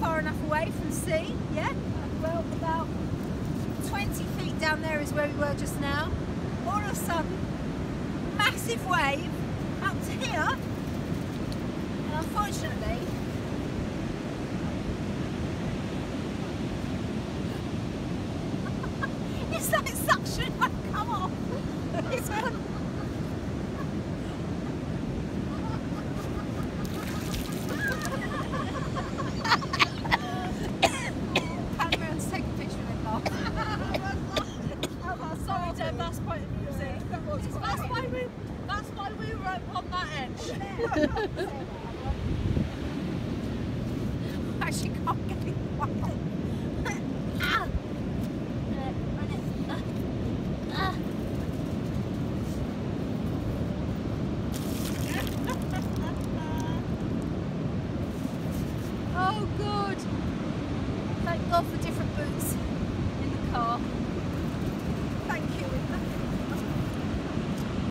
far enough away from the sea, yeah? Well, about 20 feet down there is where we were just now. All of a sudden, massive wave up to here, and unfortunately, it's like suction won't come off. It's That's why we were on that edge. I actually can't get it quiet. Oh, good. Thank God for different boots in the car.